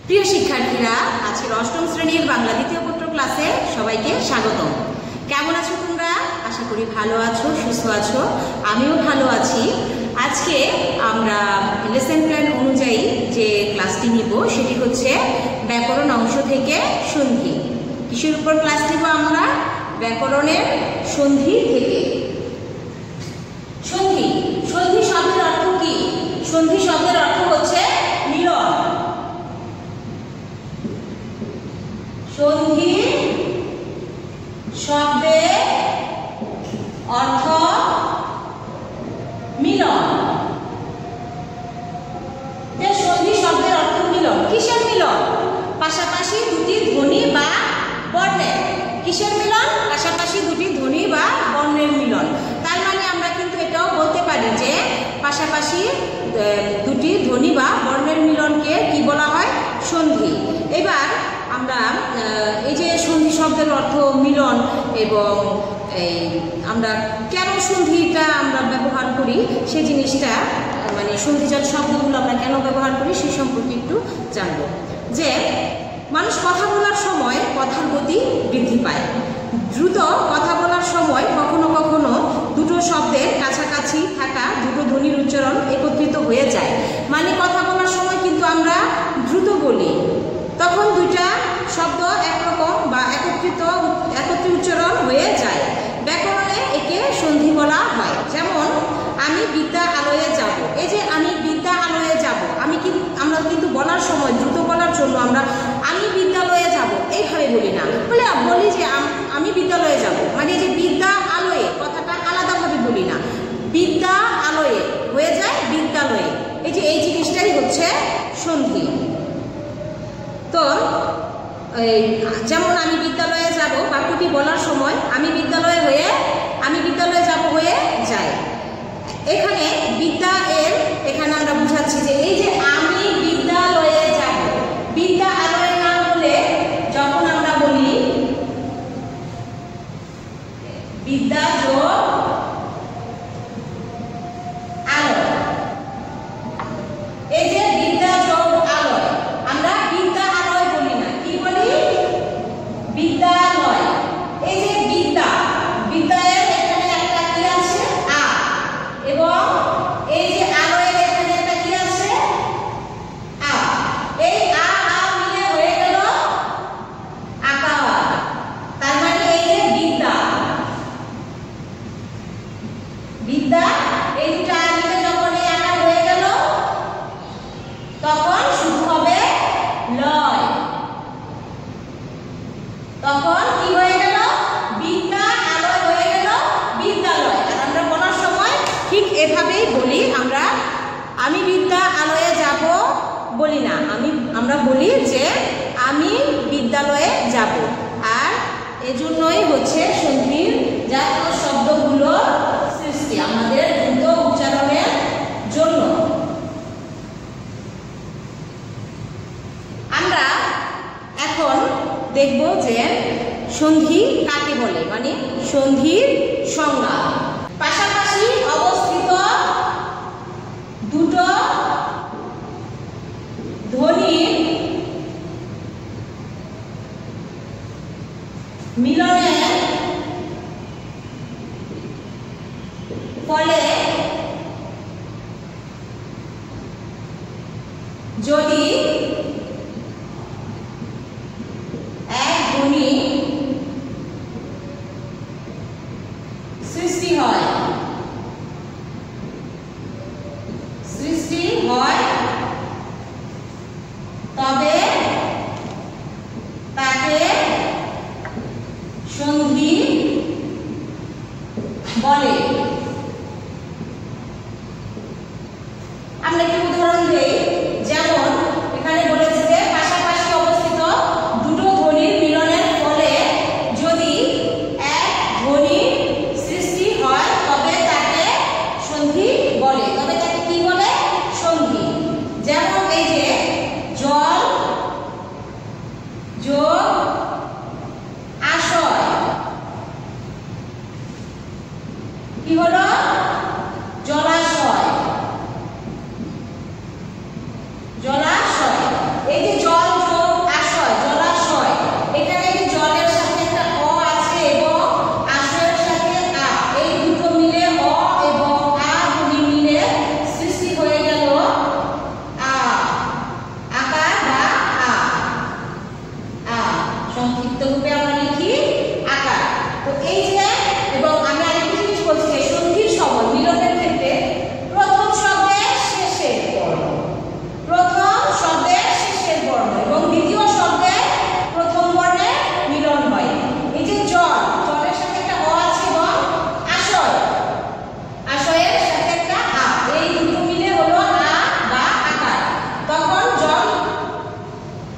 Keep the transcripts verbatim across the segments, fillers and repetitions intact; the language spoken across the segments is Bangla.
প্রিয় শিক্ষার্থীরা, আজকের অষ্টম শ্রেণীর বাংলা দ্বিতীয় পত্র ক্লাসে সবাইকে স্বাগতম। কেমন আছো তোমরা? আশা করি ভালো আছো, সুস্থ আছো। আমিও ভালো আছি। আজকে আমরা লেসন প্ল্যান অনুযায়ী যে ক্লাসটি নিব সেটি হচ্ছে ব্যাকরণ অংশ থেকে সন্ধি। কিসের উপর ক্লাস নিব আমরা? ব্যাকরণের সন্ধি থেকে। সন্ধি সন্ধি শব্দের অর্থ কি? সন্ধি শব্দের অর্থ হচ্ছে মিলন। সন্ধি শব্দের অর্থ মিলন। যে সন্ধি শব্দের অর্থ মিলন। কিসের মিলন? পাশাপাশি দুটি ধ্বনি বা বর্ণের। কিসের মিলন? পাশাপাশি দুটি ধ্বনি বা বর্ণের মিলন। তার মানে আমরা কিন্তু এটাও বলতে পারি যে পাশাপাশি দুটি ধ্বনি বা বর্ণের মিলনকে কি বলা হয়? সন্ধি। এবার আমরা এই যে সন্ধি শব্দের অর্থ মিলন এবং এই আমরা কেন সন্ধিটা আমরা ব্যবহার করি সেই জিনিসটা, মানে সন্ধিজাত শব্দগুলো আমরা কেন ব্যবহার করি সেই সম্পর্কে একটু জানব। যে মানুষ কথা বলার সময় কথার গতি বৃদ্ধি পায়। দ্রুত কথা বলার সময় কখনো কখনো দুটো শব্দের কাছাকাছি থাকা দুটো ধ্বনির উচ্চারণ একত্রিত হয়ে যায়। মানে কথা বলার সময় কিন্তু আমরা দ্রুত বলি, তখন দুইটা শব্দ একরকম বা একত্রিত একত্রিত উচ্চারণ হয়ে যায়। ব্যাকরণে একে সন্ধি বলা হয়। যেমন আমি বিদ্যালয়ে যাব। এই যে আমি বিদ্যালয়ে যাব, আমি কিন্তু আমরা কিন্তু বলার সময় দ্রুত বলার জন্য আমরা আমি বিদ্যালয়ে যাব এইভাবে বলি না, বলে বলি যে আমি বিদ্যালয়ে যাব। মানে যে বিদ্যা আলোয়ে কথাটা আলাদাভাবে বলি না, বিদ্যা আলোয়ে হয়ে যায় বিদ্যালয়ে। এই যে এই জিনিসটাই হচ্ছে সন্ধি। তো যেমন আমি বিদ্যালয়ে যাব বাক্যটি বলার সময় আমি বিদ্যালয়ে হয়ে আমি বিদ্যালয়ে যাব হয়ে যায়। এখানে বিদ্যা এর এখানে আমরা বুঝাচ্ছি যে এই যে আমি বিদ্যালয়ে যাব, বিদ্যা আলোয় না বলে যখন আমরা বলি বিদ্যা যোগ আলো, এই যে বিদ্যা যোগ আলোয় আমরা বিদ্যা আলোয় বলি না, কি বলি? বিদ্যালয়। এই যে বিদ্যা বিদ্যায়ের এখানে একটা কি আছে? আ, এবং এই যে আলোয়ের এখানে একটা কি আছে? আ। এই আ আ মিলে হয়ে গেল আকার। তার মানে এই যে বিদ্যা বিদ্যা এই দুটো মিলে যখন এই আকার হয়ে গেল তখন শুরু হবে লয়। তখন কি হয়ে গেল? বিদ্যা আলোয় হয়ে গেল বিদ্যালয়। আর আমরা বলার সময় ঠিক এভাবেই বলি, আমরা আমি বিদ্যা আলোয়ে যাব বলি না, আমি আমরা বলি যে আমি বিদ্যালয়ে যাব। আর এজন্যই হচ্ছে সন্ধির জাত শব্দগুলো সৃষ্টি আমাদের দ্রুত উচ্চারণের জন্য। আমরা এখন দেখব যে সন্ধি কাকে বলে, মানে সন্ধির সংজ্ঞা। পাশাপাশি অবস্থিত দুটো ধ্বনির মিলনের ফলে যদি এক ধ্বনি সৃষ্টি হয় সৃষ্টি হয় তবে তাকে সন্ধি বলে।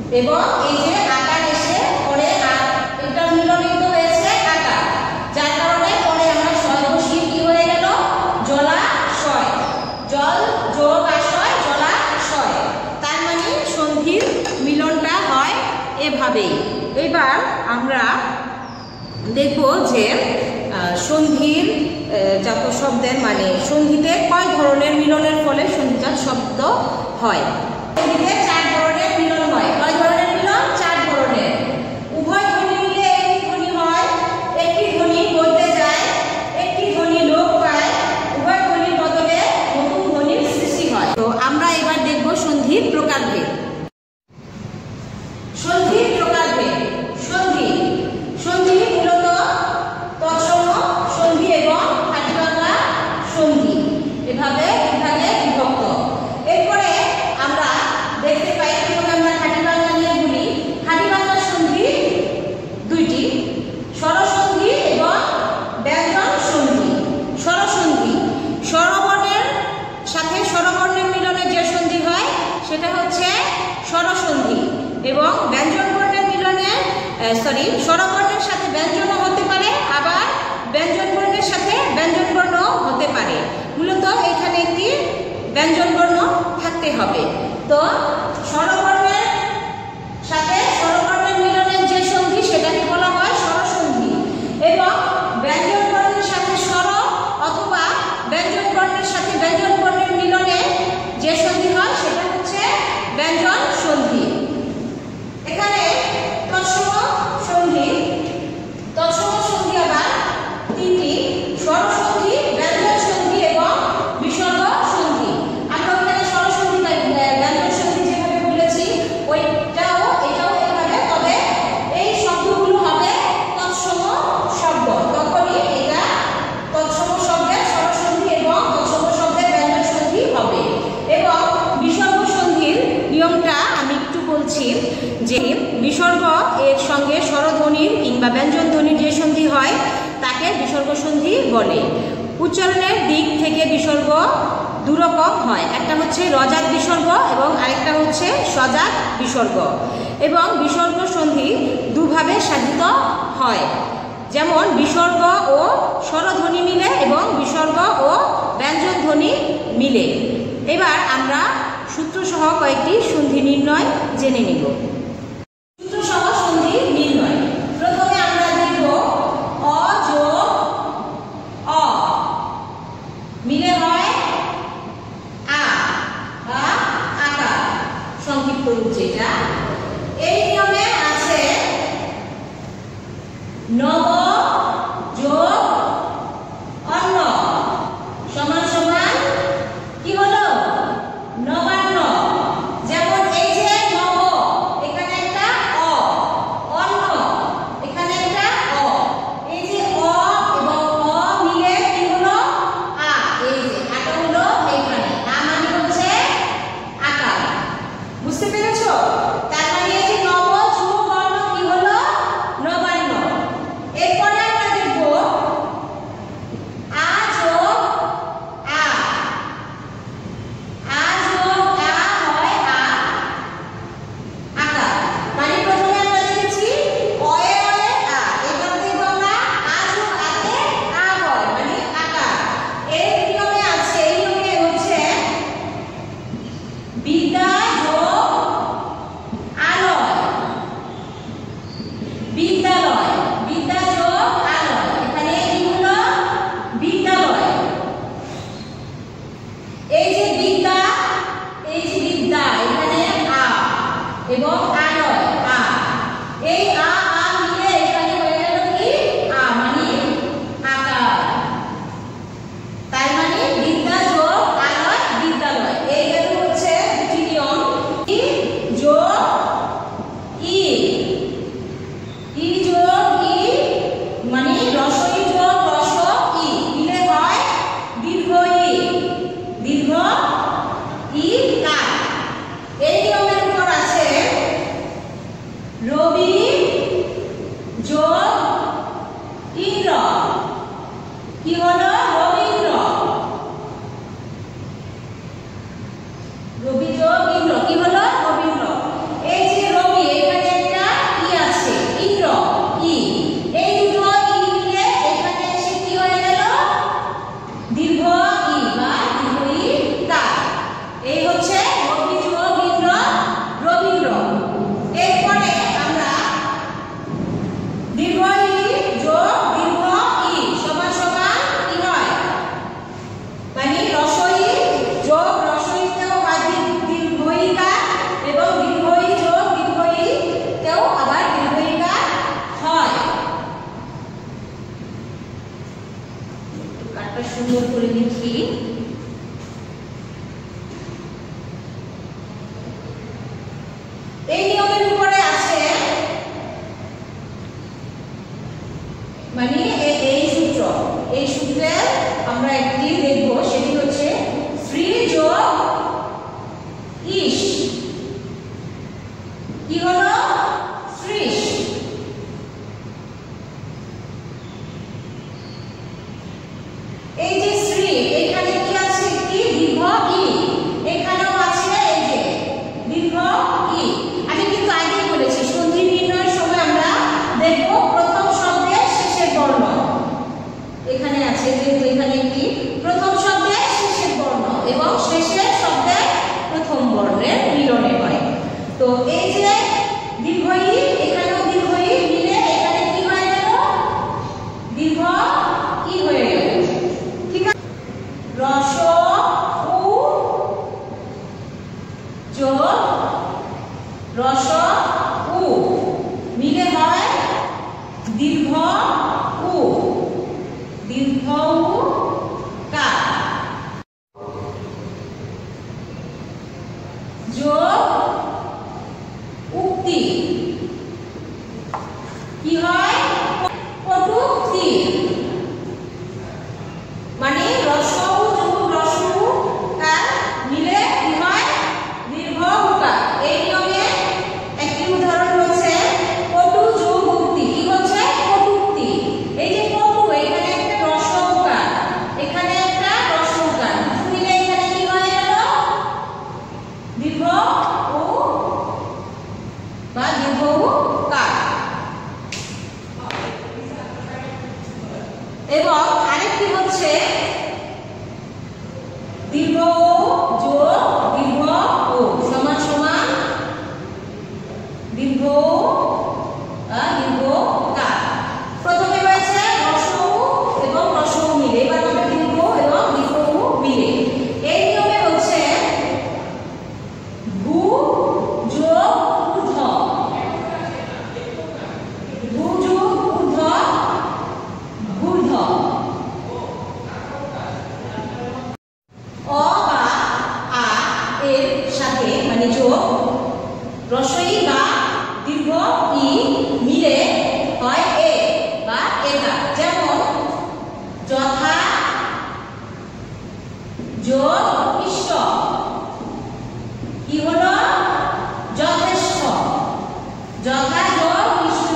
এবং এই যে আকার এসে পরে আর এটা মিলনিত হয়েছে আকার, যার কারণে পরে আমরা শয় বসিয়ে কি হয়ে গেল জলাশয়, জল যোগ আশয় জলাশয়। তার মানে সন্ধির মিলনটা হয় এভাবেই। এবার আমরা দেখব যে সন্ধির জাত শব্দের মানে সন্ধিতে কয় ধরনের মিলনের ফলে সন্ধিজাত শব্দ হয়। সন্ধিতে চার ধরনের মিলন হয়। কয় ধরনের মিলন? চার ধরনের। উভয় ধ্বনি মিলে একটি ধ্বনি হয়, একটি ধ্বনি বলতে যায়, একটি ধ্বনি লোপ পায়, উভয় ধ্বনির বদলে নতুন ধ্বনির সৃষ্টি হয়। তো আমরা এবার দেখব সন্ধির প্রকারভেদ। সন্ধির প্রকারভেদ। সন্ধি সন্ধি মূলত তৎসম সন্ধি এবং খাঁটি বাংলা সন্ধি এভাবে বিভাগে বিভক্ত। এরপরে আমরা দেখতে পাই কিভাবে আমরা খাঁটি বাংলা নিয়ে বলি। খাঁটি বাংলা সন্ধি দুইটি, স্বরসন্ধি এবং ব্যঞ্জন সন্ধি। স্বরসন্ধি স্বরবর্ণের সাথে স্বরবর্ণের মিলনে যে সন্ধি হয় সেটা হচ্ছে স্বরসন্ধি, এবং ব্যঞ্জন বর্ণের মিলনে সরি স্বরবর্ণের সাথে ব্যঞ্জনও হতে পারে, আবার ব্যঞ্জন বর্ণের সাথে ব্যঞ্জন বর্ণ হতে পারে। মূলত এখানে একটি ব্যঞ্জন বর্ণ থাকতে হবে। তো স্বরবর্ণের সাথে স্বরবর্ণের মিলনের যে সন্ধি সেটাকে বলা হয় স্বরসন্ধি, এবং ব্যঞ্জন বর্ণের সাথে স্বর অথবা ব্যঞ্জন বর্ণের সাথে ব্যঞ্জন বর্ণের মিলনে যে সন্ধি হয় সেটা হচ্ছে ব্যঞ্জন সন্ধি। এখানে তৎসম সন্ধি তৎসম সন্ধি আবার তিনটি, স্বরসন্ধি, ব্যঞ্জন সন্ধি এবং বিসর্গ সন্ধি। আমরা ওখানে স্বরসন্ধি ব্যঞ্জন সন্ধি যেভাবে বলেছি ওইটাও এটাও এভাবে, তবে এই শব্দগুলো হবে তৎসম শব্দ, তখনই এটা তৎসম শব্দের স্বরসন্ধি এবং তৎসম শব্দের ব্যঞ্জন সন্ধি হবে। এবং বিসর্গ সন্ধির নিয়মটা আমি একটু বলছি যে বিসর্গ এর সঙ্গে স্বরধ্বনির কিংবা ব্যঞ্জন ধ্বনির যে সন্ধি হয় তাকে বিসর্গ সন্ধি বলে। উচ্চারণের দিক থেকে বিসর্গ দুরকম হয়, একটা হচ্ছে রজাত বিসর্গ এবং আরেকটা হচ্ছে সজাত বিসর্গ। এবং বিসর্গ সন্ধি দুভাবে সাধিত হয়, যেমন বিসর্গ ও স্বরধ্বনি মিলে এবং বিসর্গ ও ব্যঞ্জন ধ্বনি মিলে। এবার আমরা সূত্রসহ কয়েকটি সন্ধি নির্ণয় জেনে নেব। সূত্রসহ সন্ধি নির্ণয়। প্রথমে আমরা দেখব অ যোগ অ মিলে হয় আ বা আকার, সংক্ষিপ্ত রূপ যেটা। এই নিয়মে আছে নব যোগ অন্ন সমান সমান কি হলো নবান্ন। যেমন এই যে নব এখানে একটা অ, অন্ন এখানে একটা অ, এই যে অ এবং অ মিলে কি হলো আ, এই যে আটা হলো এইখানে, আ মানে হচ্ছে আকার। বুঝতে পেরেছো? তার মানে এই যে নব যোগ অন্ন কি হলো নবান্ন। এরপরে আমরা দেখব আ যোগ আ, আ যোগ আ হয় আ, আকার। মানে প্রথমে আমরা দেখেছি অয়ে অয়ে আ, এবার দেখব আমরা আ যোগ আতে আ হয় মানে আকার। এর নিয়মে আছে, এই নিয়মে হচ্ছে বিদ্যা যোগ আলয়, বিদ্যালয়, বিদ্যা যোগ আলয়, এখানে কি হলো বিদ্যালয়। এই যে বিদ্যা, এই যে বিদ্যা এখানে আ এবং আলয় আ, এই আ আ মিলে এখানে হয়ে গেল কি আ মানে আকার। তার মানে বিদ্যা যোগ আলয় বিদ্যালয়। এই গেল হচ্ছে দুটি নিয়ম। ই যোগ ই, ই যোগ ই মানে রসই যোগ রস ই মিলে হয় দীর্ঘ ই, দীর্ঘ ই কার। এই নিয়মের উপর আছে রবি কি হলো ত্রিশ। এই যে শ্রী এখানে কি আছে কি দীর্ঘ ই, এখানেও আছে এই যে দীর্ঘ ই। আমি কিন্তু আগেই বলেছি সন্ধি নির্ণয়ের সময় আমরা দেখব প্রথম শব্দের শেষের বর্ণ এখানে আছে, যেহেতু এখানে কি প্রথম শব্দের শেষের বর্ণ এবং শেষের শব্দের প্রথম বর্ণের মিলনে হয়। তো এই যে দীর্ঘ ই, এখানেও দীর্ঘ ই মিলে এখানে কি হয়ে গেল দীর্ঘ ই হয়ে গেল। ঠিক আছে, রস উ যোগ রস উ মিলে হয় দীর্ঘ উ, দীর্ঘ উ কা যোগ উক্তি কি হয় কটূক্তি, মানে রসউ যোগ রসউ কা মিলে কি হয় দীর্ঘ উকা। এই নিয়মে একটি উদাহরণ হচ্ছে কটু যোগ উক্তি। কি হচ্ছে কটূক্তি। এই যে কটু এখানে একটা রসউকার, এখানে একটা রসউকার, মিলে এখানে কি হয়ে গেল দীর্ঘ উ বা দীর্ঘ উ কা। এবং আরেকটি হচ্ছে দীর্ঘ ও যোগ দীর্ঘ ও সমান সমান দীর্ঘ ও দীর্ঘ কা। প্রথমে রয়েছে রসউ এবং রসউ মিলে, এবার হবে দীর্ঘ এবং দীর্ঘ উ মিলে। এই নিয়মে হচ্ছে ভূ যোগ ঊর্ধ্ব, ভূ যোগ ঊর্ধ্ব ঊর্ধ্ব। অ বা আ এর সাথে মানে যোগ রসই বা দীর্ঘ ই মিলে হয় এ বা একা। যেমন যথা যোগ ইষ্ট কি হলো যথেষ্ট, যথা যোগ ইষ্ট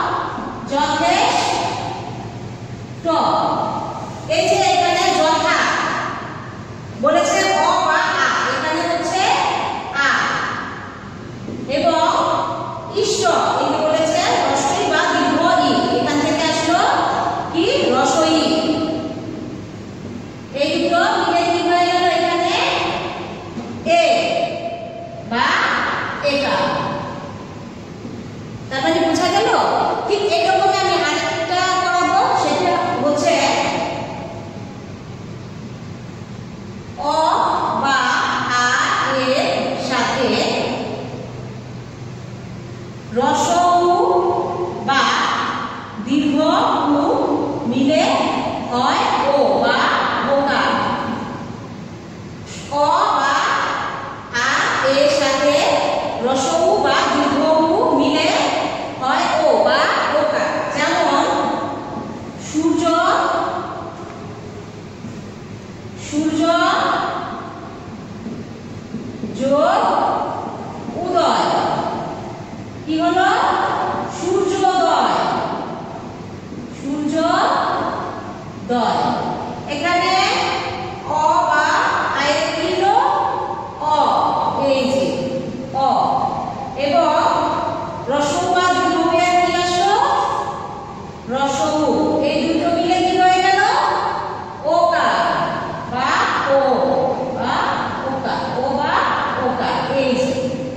যথেষ্ট। এই যে এখানে যথা বলেছে অ বা আ, এখানে হচ্ছে আ, এবং ইষ্ট এখানে বলেছে রসই বা দীর্ঘ ই, এখান থেকে আসলো কি রসই। এই দুটো মিলে কি হয়ে গেল এখানে এ বা একা। তার মানে বোঝা গেল। ঠিক এরকম আমি আরেকটা করাবো, সেটা হচ্ছে অ বা আ এর সাথে রসউ বা দীর্ঘ উ মিলে হয় ও বা ওকা। অ বা আ এর সাথে রসউ বা দীর্ঘ উ মিলে হয় ও বা ওকা। যেমন সূর্য সূর্য যোগ উদয় কি হলো সূর্যোদয়, সূর্যোদয়। এখানে অ বা আয়ের কি হলো অ, এই যে অ, এবং রসউ বা দীর্ঘ এর কি আসলো রসউ। এই দুটো মিলে কি হয়ে গেল ওকা বা ও বা ওকা, ও বা ওকা। এই যে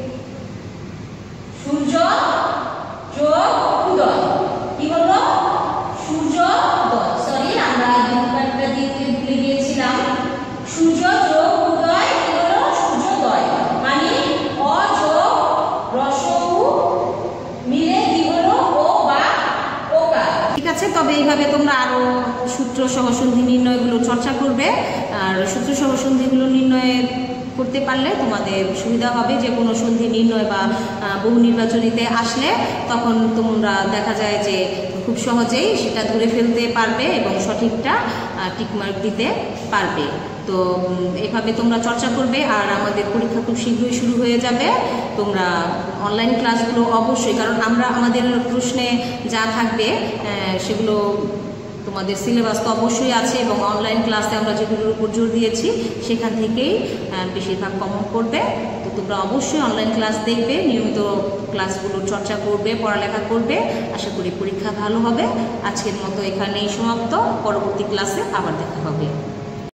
সূর্য যোগ উদয় কি হলো সূর্যোদয়। সরি, আমরা দুটো দিতে ভুলে গিয়েছিলাম। সূর্য যোগ উদয় কি হলো সূর্যোদয়, মানে অ যোগ রসউ মিলে কি হলো ও বা ওকা। ঠিক আছে, তবে এইভাবে তোমরা আরো সূত্র সহ সন্ধি নির্ণয়গুলো চর্চা করবে। আর সূত্র সহ সন্ধিগুলো নির্ণয় করতে পারলে তোমাদের সুবিধা হবে। যে কোনো সন্ধি নির্ণয় বা বহু নির্বাচনীতে আসলে তখন তোমরা দেখা যায় যে খুব সহজেই সেটা ধরে ফেলতে পারবে এবং সঠিকটা টিকমার্ক দিতে পারবে। তো এভাবে তোমরা চর্চা করবে। আর আমাদের পরীক্ষা খুব শীঘ্রই শুরু হয়ে যাবে। তোমরা অনলাইন ক্লাসগুলো অবশ্যই, কারণ আমরা আমাদের প্রশ্নে যা থাকবে সেগুলো তোমাদের সিলেবাস তো অবশ্যই আছে, এবং অনলাইন ক্লাসে আমরা যেগুলোর উপর জোর দিয়েছি সেখান থেকেই বেশিরভাগ কমন করবে। তো তোমরা অবশ্যই অনলাইন ক্লাস দেখবে, নিয়মিত ক্লাসগুলোর চর্চা করবে, পড়ালেখা করবে। আশা করি পরীক্ষা ভালো হবে। আজকের মতো এখানেই সমাপ্ত। পরবর্তী ক্লাসে আবার দেখা হবে।